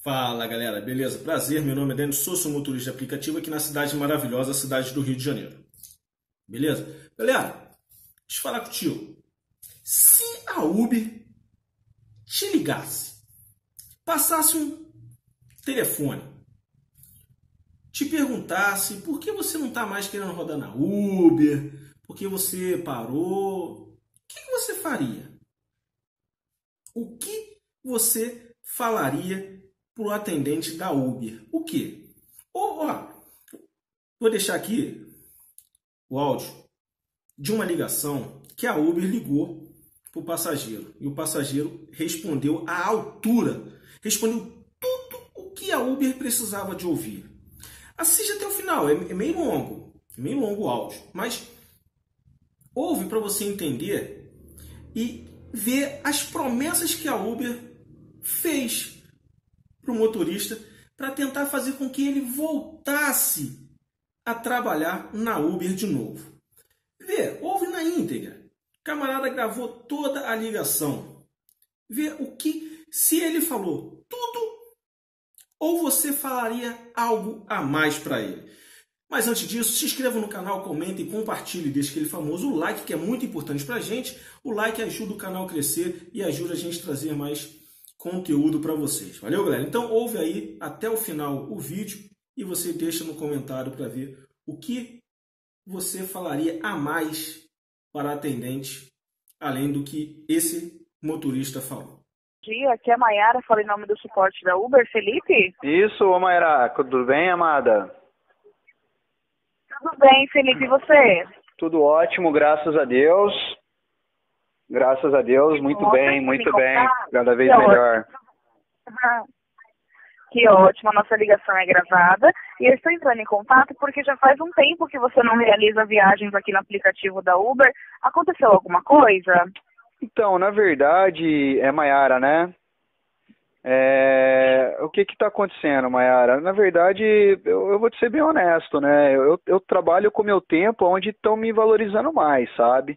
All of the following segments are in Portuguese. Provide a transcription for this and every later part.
Fala galera, beleza? Prazer, meu nome é Denis, sou seu motorista de aplicativo aqui na cidade maravilhosa, cidade do Rio de Janeiro. Beleza? Galera, deixa eu falar contigo. Se a Uber te ligasse, passasse um telefone, te perguntasse por que você não está mais querendo rodar na Uber, por que você parou, o que você faria? O que você falaria para o atendente da Uber? O quê? Vou deixar aqui o áudio de uma ligação que a Uber ligou para o passageiro. E o passageiro respondeu à altura. Respondeu tudo o que a Uber precisava de ouvir. Assiste até o final, é meio longo o áudio. Mas ouve para você entender e ver as promessas que a Uber fez para o motorista para tentar fazer com que ele voltasse a trabalhar na Uber de novo. Vê, ouve na íntegra. O camarada gravou toda a ligação. Vê o que, se ele falou tudo, ou você falaria algo a mais para ele. Mas antes disso, se inscreva no canal, comente e compartilhe, deixe aquele famoso like, que é muito importante para a gente. O like ajuda o canal a crescer e ajuda a gente a trazer mais conteúdo para vocês. Valeu, galera? Então ouve aí até o final o vídeo e você deixa no comentário para ver o que você falaria a mais para a atendente, além do que esse motorista falou. Bom dia, aqui é a Mayara, fala em nome do suporte da Uber. Felipe? Isso, ô Mayara, tudo bem, amada? Tudo bem, Felipe, e você? Tudo ótimo, graças a Deus. Graças a Deus, muito bem, cada vez melhor. Que ótimo, a nossa ligação é gravada e eu estou entrando em contato porque já faz um tempo que você não realiza viagens aqui no aplicativo da Uber. Aconteceu alguma coisa? Então, na verdade, Mayara, né? O que está acontecendo, Mayara? Na verdade, eu vou te ser bem honesto, né? Eu trabalho com o meu tempo onde estão me valorizando mais, sabe?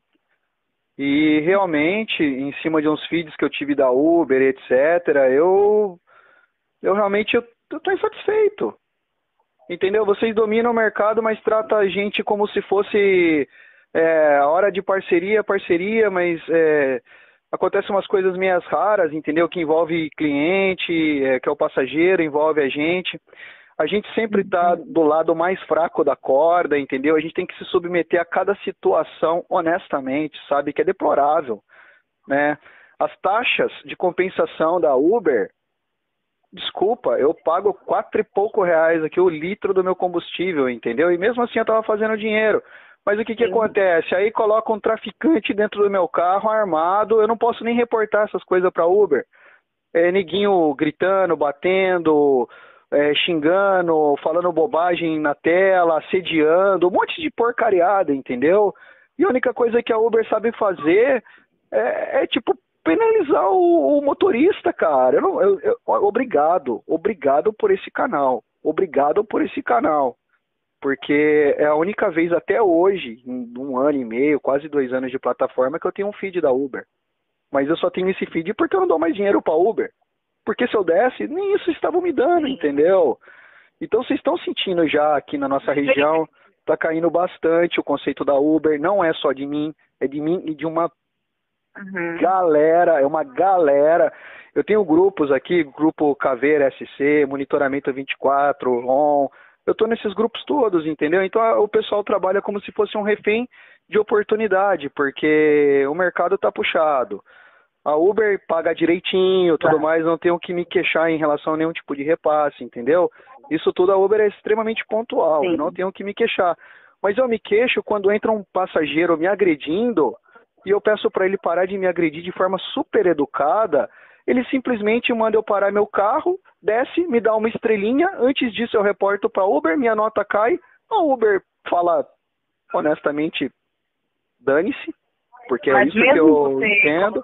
E realmente, em cima de uns feeds que eu tive da Uber, etc., eu realmente tô insatisfeito. Entendeu? Vocês dominam o mercado, mas tratam a gente como se fosse a hora de parceria, mas acontecem umas coisas meias raras, entendeu? Que envolve cliente, que é o passageiro, envolve a gente. A gente sempre está do lado mais fraco da corda, entendeu? A gente tem que se submeter a cada situação honestamente, sabe? Que é deplorável, né? As taxas de compensação da Uber, desculpa, eu pago R$4 e pouco aqui o litro do meu combustível, entendeu? E mesmo assim eu estava fazendo dinheiro. Mas o que acontece? Aí coloca um traficante dentro do meu carro armado, eu não posso nem reportar essas coisas para Uber. Neguinho gritando, batendo, xingando, falando bobagem na tela, assediando, um monte de porcariada, entendeu? E a única coisa que a Uber sabe fazer tipo, penalizar o motorista, cara. Obrigado por esse canal. Obrigado por esse canal. Porque é a única vez até hoje, em 1 ano e meio, quase 2 anos de plataforma, que eu tenho um feed da Uber. Mas eu só tenho esse feed porque eu não dou mais dinheiro para Uber. Porque se eu desse, nem isso estavam me dando, entendeu? Então vocês estão sentindo já aqui na nossa região, tá caindo bastante o conceito da Uber, não é só de mim, é de mim e de uma galera, Eu tenho grupos aqui, grupo Caveira SC, Monitoramento 24, ON, eu tô nesses grupos todos, entendeu? Então o pessoal trabalha como se fosse um refém de oportunidade, porque o mercado tá puxado. A Uber paga direitinho, tudo mais, não tenho que me queixar em relação a nenhum tipo de repasse, entendeu? Isso tudo a Uber é extremamente pontual, eu não tenho que me queixar. Mas eu me queixo quando entra um passageiro me agredindo e eu peço para ele parar de me agredir de forma super educada, ele simplesmente manda eu parar meu carro, desce, me dá uma estrelinha, antes disso eu reporto para a Uber, minha nota cai, a Uber fala honestamente, dane-se. Porque é isso que eu entendo.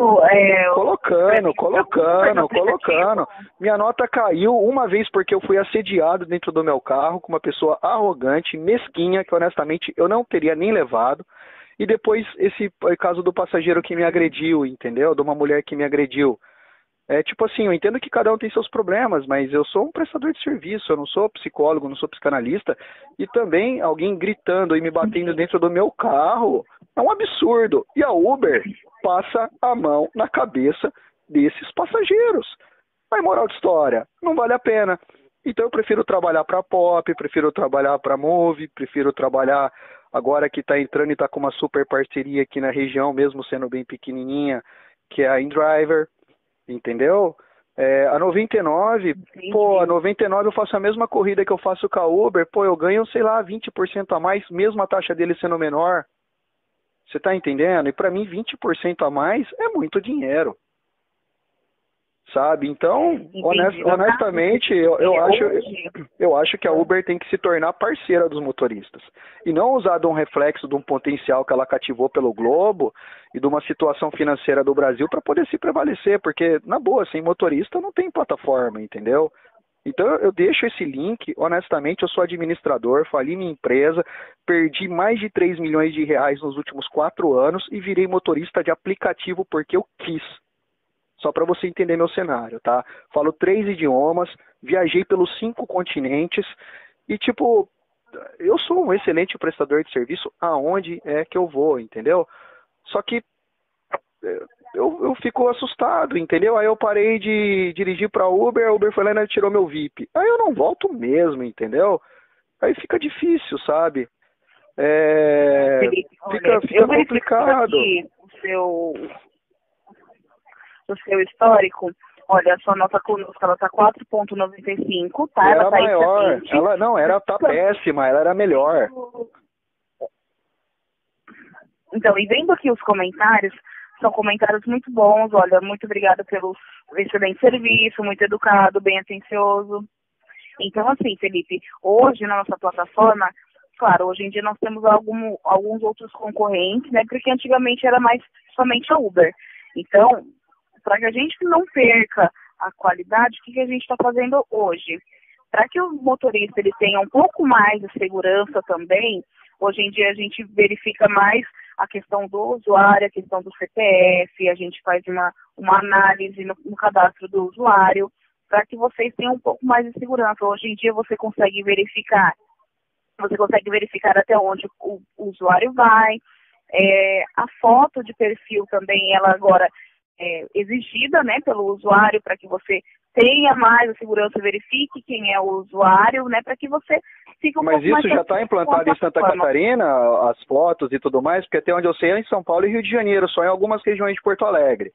Colocando. Minha nota caiu uma vez porque eu fui assediado dentro do meu carro com uma pessoa arrogante, mesquinha, que honestamente eu não teria nem levado. E depois esse caso do passageiro que me agrediu, entendeu? De uma mulher que me agrediu. É tipo assim, eu entendo que cada um tem seus problemas, mas eu sou um prestador de serviço, eu não sou psicólogo, não sou psicanalista, e também alguém gritando e me batendo dentro do meu carro é um absurdo. E a Uber passa a mão na cabeça desses passageiros. Mas moral de história, não vale a pena. Então eu prefiro trabalhar para Pop, prefiro trabalhar para Move, prefiro trabalhar agora que está entrando e está com uma super parceria aqui na região, mesmo sendo bem pequenininha, que é a InDriver. Entendeu? A 99, pô, a 99 eu faço a mesma corrida que eu faço com a Uber, pô, eu ganho, sei lá, 20% a mais, mesmo a taxa dele sendo menor. Você tá entendendo? E para mim, 20% a mais é muito dinheiro. Sabe? Então, honestamente, eu acho que a Uber tem que se tornar parceira dos motoristas. E não usar de um reflexo de um potencial que ela cativou pelo Globo e de uma situação financeira do Brasil para poder se prevalecer. Porque, na boa, sem motorista não tem plataforma, entendeu? Então eu deixo esse link, honestamente, eu sou administrador, fali minha empresa, perdi mais de 3 milhões de reais nos últimos 4 anos e virei motorista de aplicativo porque eu quis. Só para você entender meu cenário, tá? Falo 3 idiomas, viajei pelos 5 continentes e, tipo, eu sou um excelente prestador de serviço aonde é que eu vou, entendeu? Só que eu fico assustado, entendeu? Aí eu parei de dirigir para Uber, a Uber foi lá e tirou meu VIP. Aí eu não volto mesmo, entendeu? Aí fica difícil, sabe? Felipe, fica complicado. O seu histórico, olha, a sua nota conosco, ela tá 4,95, tá? Era ela tá maior, excelente. ela tá péssima, ela era melhor. Então, e vendo aqui os comentários, são comentários muito bons, olha, muito obrigada pelo excelente serviço, muito educado, bem atencioso. Então, assim, Felipe, hoje na nossa plataforma, claro, hoje em dia nós temos alguns outros concorrentes, né, porque antigamente era mais somente a Uber. Então, para que a gente não perca a qualidade, o que a gente está fazendo hoje? Para que o motorista ele tenha um pouco mais de segurança também, hoje em dia a gente verifica mais a questão do usuário, a questão do CPF, a gente faz uma análise no cadastro do usuário, para que vocês tenham um pouco mais de segurança. Hoje em dia você consegue verificar até onde o usuário vai, a foto de perfil também, ela agora exigida, né, pelo usuário, para que você tenha mais a segurança, verifique quem é o usuário, né, para que você fique um pouco mais... Mas isso já está implantado em Santa Catarina, as fotos e tudo mais, porque até onde eu sei é em São Paulo e Rio de Janeiro, só em algumas regiões de Porto Alegre.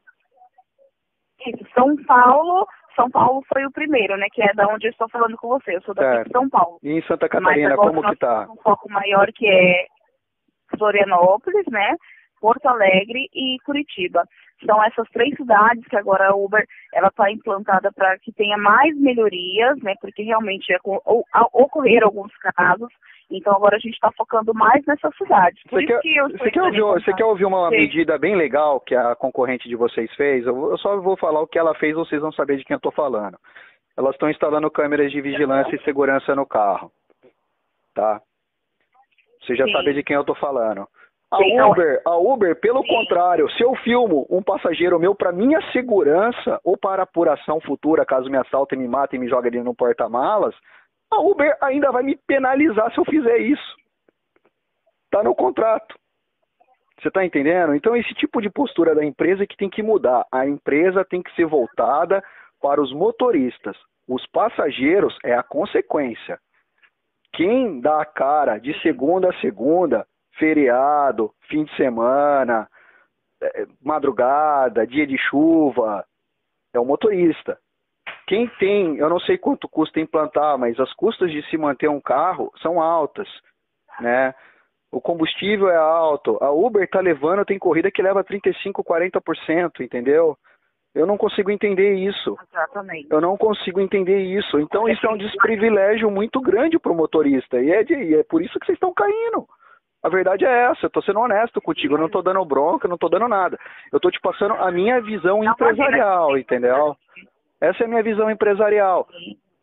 Isso, São Paulo foi o primeiro, né, que é da onde eu estou falando com você, eu sou daqui de São Paulo. E em Santa Catarina, como que tá? Um foco maior que é Florianópolis, né, Porto Alegre e Curitiba. São essas 3 cidades que agora a Uber ela está implantada para que tenha mais melhorias, né? Porque realmente ocorreram alguns casos. Então agora a gente está focando mais nessas cidades. Você quer ouvir uma medida bem legal que a concorrente de vocês fez? Eu só vou falar o que ela fez, vocês vão saber de quem eu estou falando. Elas estão instalando câmeras de vigilância e segurança no carro, tá? Você já sabe de quem eu estou falando. A Uber, pelo contrário, se eu filmo um passageiro meu para minha segurança ou para apuração futura, caso me assaltem, me matem e me joguem ali no porta-malas, a Uber ainda vai me penalizar se eu fizer isso. Tá no contrato. Você tá entendendo? Então esse tipo de postura da empresa é que tem que mudar. A empresa tem que ser voltada para os motoristas. Os passageiros é a consequência. Quem dá a cara de segunda a segunda, feriado, fim de semana, madrugada, dia de chuva, é o motorista. Quem tem, eu não sei quanto custa implantar, mas as custas de se manter um carro são altas, né? O combustível é alto. A Uber tá levando, tem corrida que leva 35%, 40%, entendeu? Eu não consigo entender isso. Exatamente. Eu não consigo entender isso. Então isso é um desprivilégio muito grande para o motorista. E é por isso que vocês estão caindo. A verdade é essa, eu tô sendo honesto contigo, eu não tô dando bronca, eu não tô dando nada. Eu tô te passando a minha visão empresarial, entendeu? Essa é a minha visão empresarial.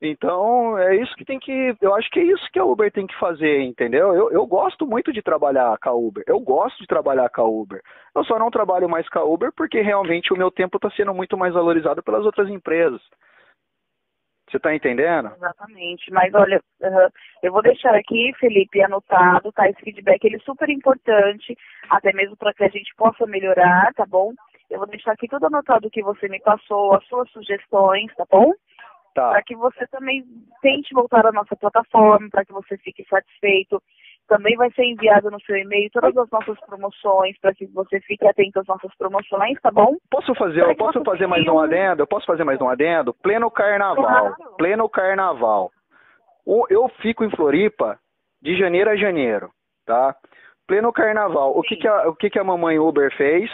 Então, é isso que tem que. Eu acho que é isso que a Uber tem que fazer, entendeu? Eu gosto muito de trabalhar com a Uber. Eu gosto de trabalhar com a Uber. Eu só não trabalho mais com a Uber porque realmente o meu tempo está sendo muito mais valorizado pelas outras empresas. Você está entendendo? Exatamente. Mas olha, eu vou deixar aqui, Felipe, anotado, tá? Esse feedback ele é super importante, até mesmo para que a gente possa melhorar, tá bom? Eu vou deixar aqui tudo anotado que você me passou, as suas sugestões, tá bom? Tá. Para que você também tente voltar à nossa plataforma, para que você fique satisfeito. Também vai ser enviado no seu e-mail todas as nossas promoções, para que você fique atento às nossas promoções, tá bom? Posso fazer mais um adendo? Eu posso fazer mais um adendo? Pleno carnaval. Claro. Pleno carnaval. Eu fico em Floripa de janeiro a janeiro, tá? Pleno carnaval. O que a mamãe Uber fez?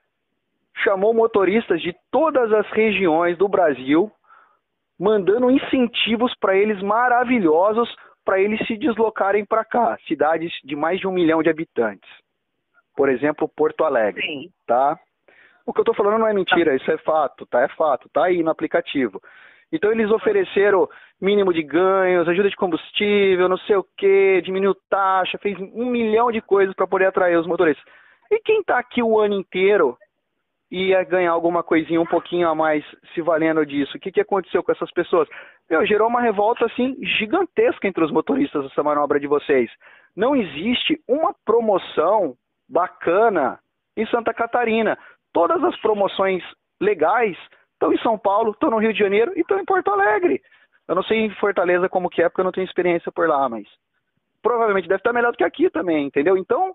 Chamou motoristas de todas as regiões do Brasil, mandando incentivos para eles maravilhosos para eles se deslocarem para cá, cidades de mais de 1 milhão de habitantes. Por exemplo, Porto Alegre. Sim. Tá? O que eu estou falando não é mentira, isso é fato, tá? É fato, tá aí no aplicativo. Então eles ofereceram mínimo de ganhos, ajuda de combustível, não sei o quê, diminuiu taxa, fez 1 milhão de coisas para poder atrair os motoristas. E quem está aqui o ano inteiro ia ganhar alguma coisinha um pouquinho a mais se valendo disso? O que aconteceu com essas pessoas? Gerou uma revolta assim gigantesca entre os motoristas essa manobra de vocês. Não existe uma promoção bacana em Santa Catarina. Todas as promoções legais estão em São Paulo, estão no Rio de Janeiro e estão em Porto Alegre. Eu não sei em Fortaleza como que é, porque eu não tenho experiência por lá, mas provavelmente deve estar melhor do que aqui também, entendeu? Então,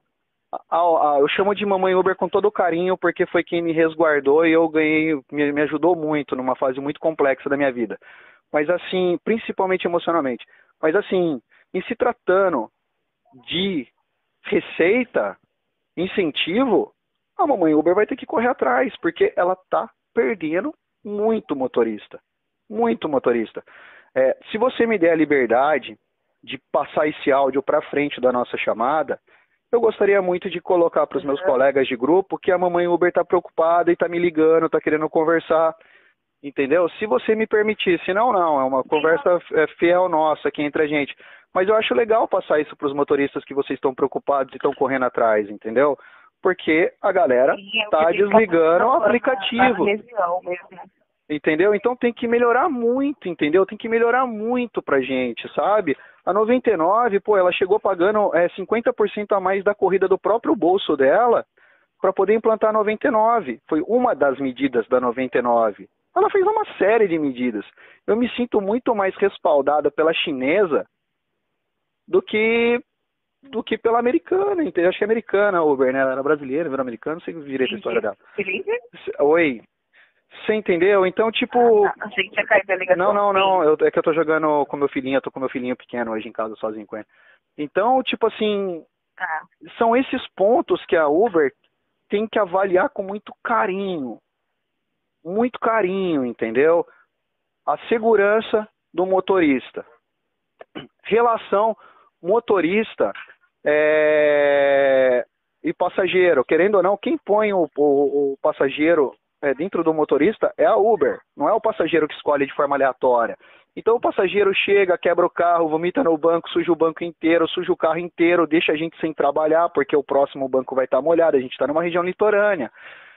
eu chamo de mamãe Uber com todo o carinho, porque foi quem me resguardou e eu ganhei, me ajudou muito numa fase muito complexa da minha vida. Mas assim, principalmente emocionalmente. Mas assim, em se tratando de receita, incentivo, a mamãe Uber vai ter que correr atrás, porque ela está perdendo muito motorista. Muito motorista. Se você me der a liberdade de passar esse áudio para frente da nossa chamada, eu gostaria muito de colocar para os meus colegas de grupo que a mamãe Uber está preocupada e está me ligando, está querendo conversar, entendeu? Se você me permitir, senão não, é uma conversa fiel nossa aqui entre a gente. Mas eu acho legal passar isso para os motoristas que vocês estão preocupados e estão correndo atrás, entendeu? Porque a galera está desligando o aplicativo. Entendeu? Então tem que melhorar muito, entendeu? Tem que melhorar muito pra gente, sabe? A 99, ela chegou pagando 50% a mais da corrida do próprio bolso dela para poder implantar a 99. Foi uma das medidas da 99. Ela fez uma série de medidas. Eu me sinto muito mais respaldada pela chinesa do que pela americana, entendeu? Acho que é americana a Uber, né? Ela era brasileira, virou americana, não sei direito a história dela. Felipe? Oi. Você entendeu? Então, tipo... Achei que tinha caído a ligação. Não. É que eu tô jogando com meu filhinho, eu tô com meu filhinho pequeno hoje em casa, sozinho com ele. Então, tipo assim, são esses pontos que a Uber tem que avaliar com muito carinho. Muito carinho, entendeu? A segurança do motorista. Relação motorista e passageiro. Querendo ou não, quem põe o passageiro dentro do motorista é a Uber, não é o passageiro que escolhe de forma aleatória. Então o passageiro chega, quebra o carro, vomita no banco, suja o banco inteiro, suja o carro inteiro, deixa a gente sem trabalhar, porque o próximo banco vai estar molhado, a gente está numa região litorânea.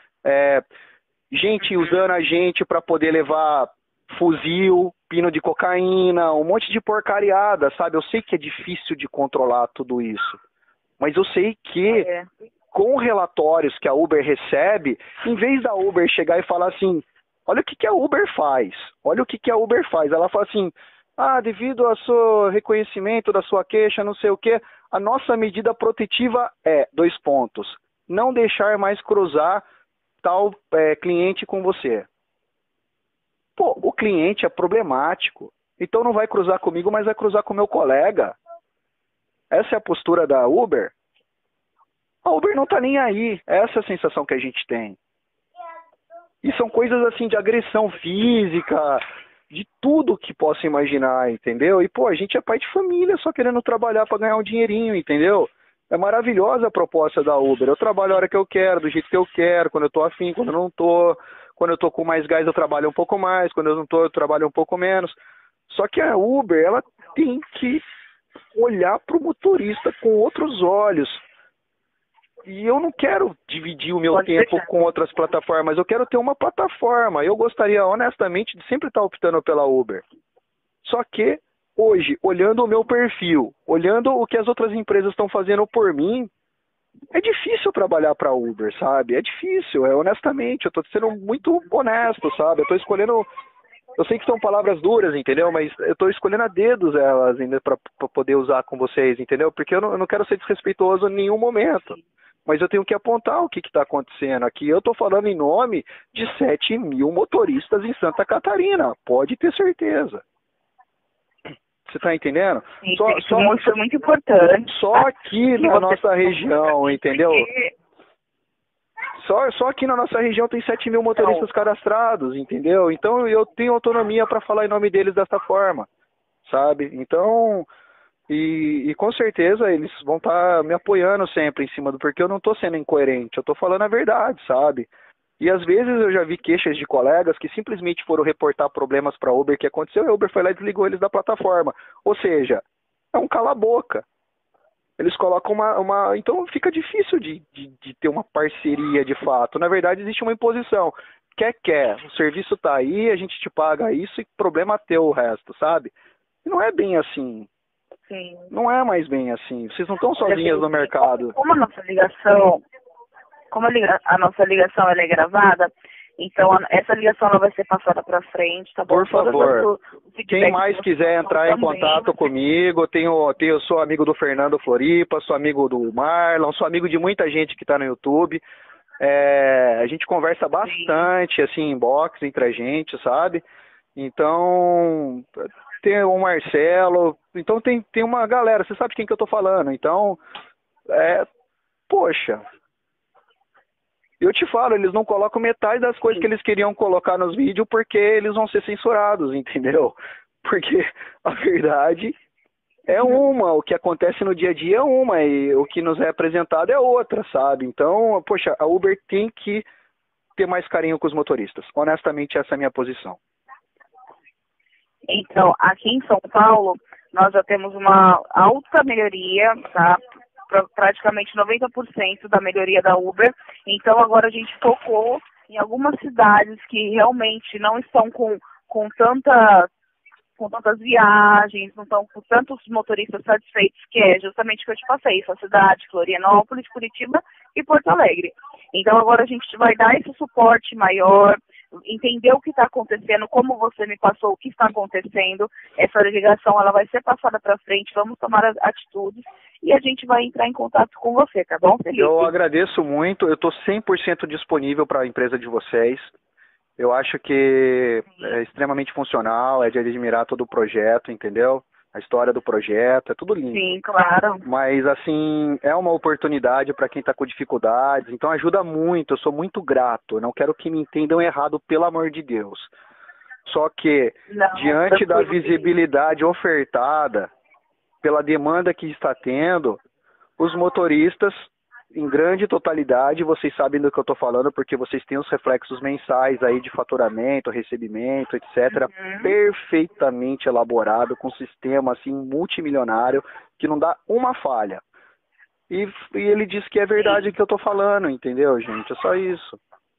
Gente usando a gente para poder levar fuzil, pino de cocaína, um monte de porcariada, sabe? Eu sei que é difícil de controlar tudo isso, mas eu sei que com relatórios que a Uber recebe, em vez da Uber chegar e falar assim, olha o que a Uber faz, ela fala assim, devido ao seu reconhecimento da sua queixa, não sei o que, a nossa medida protetiva é, 2 pontos, não deixar mais cruzar tal cliente com você. O cliente é problemático, então não vai cruzar comigo, mas vai cruzar com o meu colega. Essa é a postura da Uber. A Uber não tá nem aí. Essa é a sensação que a gente tem. E são coisas assim de agressão física, de tudo que possa imaginar, entendeu? E, a gente é pai de família só querendo trabalhar para ganhar um dinheirinho, entendeu? É maravilhosa a proposta da Uber. Eu trabalho a hora que eu quero, do jeito que eu quero, quando eu tô afim, quando eu não tô. Quando eu tô com mais gás, eu trabalho um pouco mais. Quando eu não tô, eu trabalho um pouco menos. Só que a Uber, ela tem que olhar para o motorista com outros olhos. E eu não quero dividir o meu tempo com outras plataformas, eu quero ter uma plataforma. Eu gostaria, honestamente, de sempre estar optando pela Uber. Só que, hoje, olhando o meu perfil, olhando o que as outras empresas estão fazendo por mim, é difícil trabalhar para Uber, sabe? É difícil, honestamente, eu estou sendo muito honesto, sabe? Eu estou escolhendo... Eu sei que são palavras duras, entendeu? Mas eu estou escolhendo a dedos elas ainda para poder usar com vocês, entendeu? Porque eu não quero ser desrespeitoso em nenhum momento. Mas eu tenho que apontar o que está acontecendo aqui. Eu estou falando em nome de 7 mil motoristas em Santa Catarina. Pode ter certeza. Você está entendendo? Isso é muito importante. Só aqui na nossa região, entendeu? Só aqui na nossa região tem 7 mil motoristas cadastrados, entendeu? Então eu tenho autonomia para falar em nome deles dessa forma, sabe? Então... E com certeza eles vão estar me apoiando sempre em cima porque eu não estou sendo incoerente, eu estou falando a verdade, sabe? E às vezes eu já vi queixas de colegas que simplesmente foram reportar problemas para a Uber que aconteceu e a Uber foi lá e desligou eles da plataforma. Ou seja, é um cala-boca. Eles colocam uma... Então fica difícil de ter uma parceria de fato. Na verdade existe uma imposição. Quer. O serviço está aí, a gente te paga isso e problema teu o resto, sabe? E não é bem assim. Sim. Não é mais bem assim. Vocês não estão sozinhas no mercado. Como a nossa ligação, a nossa ligação ela é gravada, então essa ligação ela vai ser passada para frente, tá bom? Por favor. Quem mais quiser entrar em contato comigo, eu sou amigo do Fernando Floripa, sou amigo do Marlon, sou amigo de muita gente que está no YouTube. A gente conversa bastante, assim, inbox entre a gente, sabe? Então... Tem o Marcelo, então tem uma galera, você sabe de quem que eu tô falando, então, poxa, eu te falo, eles não colocam metade das coisas que eles queriam colocar nos vídeos porque eles vão ser censurados, entendeu? Porque a verdade é uma, o que acontece no dia a dia é uma, e o que nos é apresentado é outra, sabe? Então, poxa, a Uber tem que ter mais carinho com os motoristas, honestamente essa é a minha posição. Então, aqui em São Paulo, nós já temos uma alta melhoria, tá? Praticamente 90% da melhoria da Uber. Então, agora a gente focou em algumas cidades que realmente não estão com tantas viagens, não estão com tantos motoristas satisfeitos, que é justamente o que eu te passei, sua cidade, Florianópolis, Curitiba e Porto Alegre. Então, agora a gente vai dar esse suporte maior, entender o que está acontecendo, como você me passou o que está acontecendo, essa ligação ela vai ser passada para frente, vamos tomar as atitudes e a gente vai entrar em contato com você, tá bom, Felipe? Eu agradeço muito, eu estou 100% disponível para a empresa de vocês, eu acho que é extremamente funcional, é de admirar todo o projeto, entendeu? A história do projeto, é tudo lindo. Sim, claro. Mas, assim, é uma oportunidade para quem está com dificuldades, então ajuda muito, eu sou muito grato, eu não quero que me entendam errado, pelo amor de Deus. Só que, diante da visibilidade ofertada, pela demanda que está tendo, os motoristas, em grande totalidade, vocês sabem do que eu estou falando, porque vocês têm os reflexos mensais aí de faturamento, recebimento, etc., perfeitamente elaborado, com um sistema assim, multimilionário, que não dá uma falha. E ele diz que é verdade o que eu estou falando, entendeu, gente? É só isso.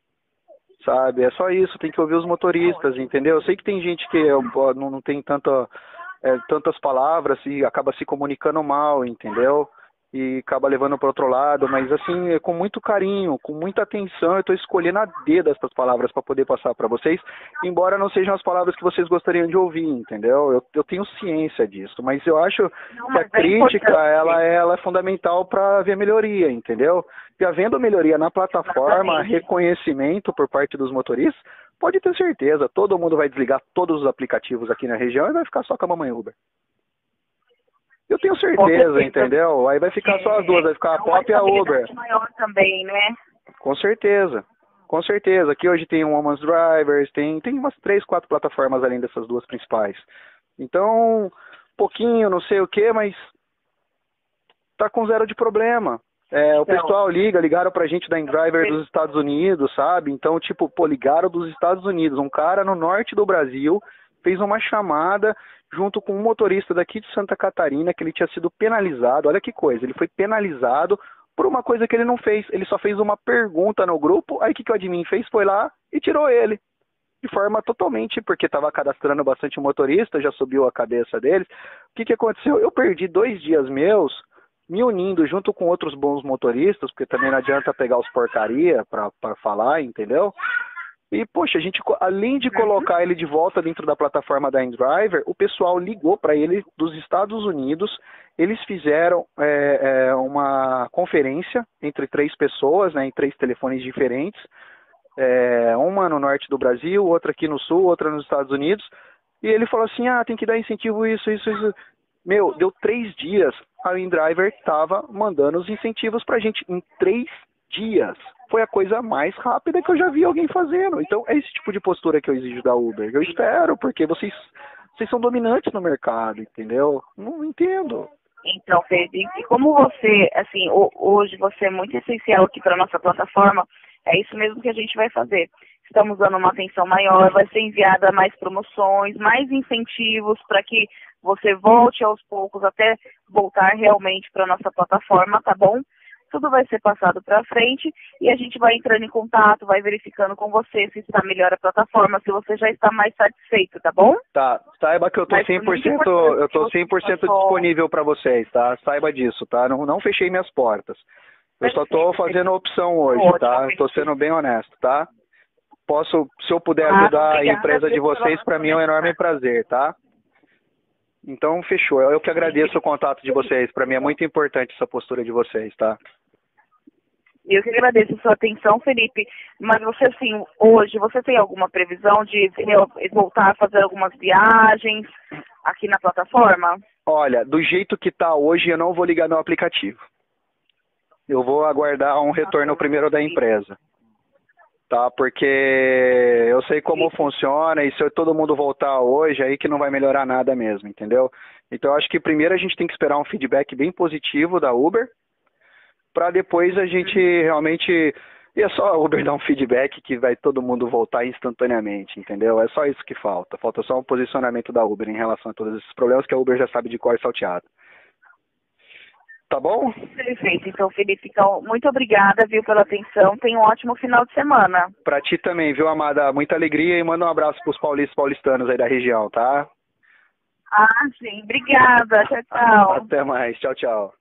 Sabe? É só isso, tem que ouvir os motoristas, entendeu? Eu sei que tem gente que não tem tantas palavras e acaba se comunicando mal, entendeu? E acaba levando para outro lado, mas assim, com muito carinho, com muita atenção, eu estou escolhendo a dedo essas palavras para poder passar para vocês, embora não sejam as palavras que vocês gostariam de ouvir, entendeu? Eu tenho ciência disso, mas eu acho que a crítica, ela é fundamental para haver melhoria, entendeu? E havendo melhoria na plataforma, reconhecimento por parte dos motoristas, pode ter certeza, todo mundo vai desligar todos os aplicativos aqui na região e vai ficar só com a mamãe Uber. Eu tenho certeza, entendeu? Aí vai ficar só as duas, vai ficar a Pop e a Uber. Maior também, né? Com certeza. Com certeza. Aqui hoje tem o Woman's Drivers, tem umas 3, 4 plataformas além dessas duas principais. Então, pouquinho, não sei o que, mas tá com zero de problema. O pessoal ligaram pra gente da InDriver dos Estados Unidos, sabe? Então, ligaram dos Estados Unidos. Um cara no norte do Brasil fez uma chamada junto com um motorista daqui de Santa Catarina, que ele tinha sido penalizado. Olha que coisa, ele foi penalizado por uma coisa que ele não fez. Ele só fez uma pergunta no grupo, aí o que o admin fez? Foi lá e tirou ele. De forma totalmente, porque estava cadastrando bastante o motorista, já subiu a cabeça deles. O que aconteceu? Eu perdi 2 dias meus, me unindo junto com outros bons motoristas, porque também não adianta pegar os porcaria para falar, entendeu? E, poxa, a gente, além de colocar ele de volta dentro da plataforma da InDriver, o pessoal ligou para ele dos Estados Unidos, eles fizeram uma conferência entre 3 pessoas, né, em 3 telefones diferentes, uma no norte do Brasil, outra aqui no sul, outra nos Estados Unidos, e ele falou assim, tem que dar incentivo isso. Meu, deu 3 dias, a InDriver estava mandando os incentivos pra gente, em 3 dias. Foi a coisa mais rápida que eu já vi alguém fazendo. Então, é esse tipo de postura que eu exijo da Uber. Eu espero, porque vocês são dominantes no mercado, entendeu? Não entendo. Então, Felipe, como você, assim, hoje você é muito essencial aqui para nossa plataforma, é isso mesmo que a gente vai fazer. Estamos dando uma atenção maior, vai ser enviada mais promoções, mais incentivos para que você volte aos poucos até voltar realmente para nossa plataforma, tá bom? Tudo vai ser passado para frente e a gente vai entrando em contato, vai verificando com você se está melhor a plataforma, se você já está mais satisfeito, tá bom? Tá, saiba que eu tô 100% disponível para vocês, tá? Saiba disso, tá? Não fechei minhas portas. Eu só tô fazendo opção hoje, tá? Tô sendo bem honesto, tá? Se eu puder ajudar a empresa de vocês, para mim é um enorme prazer, tá? Então, fechou. Eu que agradeço o contato de vocês. Para mim é muito importante essa postura de vocês, tá? Eu que agradeço a sua atenção, Felipe. Mas você, assim, hoje, você tem alguma previsão de voltar a fazer algumas viagens aqui na plataforma? Olha, do jeito que tá hoje, eu não vou ligar meu aplicativo. Eu vou aguardar um retorno primeiro da empresa. Tá? Porque eu sei como funciona e se todo mundo voltar hoje, aí que não vai melhorar nada mesmo, entendeu? Então, eu acho que primeiro a gente tem que esperar um feedback bem positivo da Uber, para depois a gente realmente... E é só a Uber dar um feedback que vai todo mundo voltar instantaneamente, entendeu? É só isso que falta. Falta só um posicionamento da Uber em relação a todos esses problemas que a Uber já sabe de cor salteado. Tá bom? Perfeito. Então, Felipe, muito obrigada, viu, pela atenção. Tenha um ótimo final de semana. Pra ti também, viu, amada? Muita alegria e manda um abraço pros paulistanos aí da região, tá? Sim. Obrigada. Tchau, tchau. Até mais. Tchau, tchau.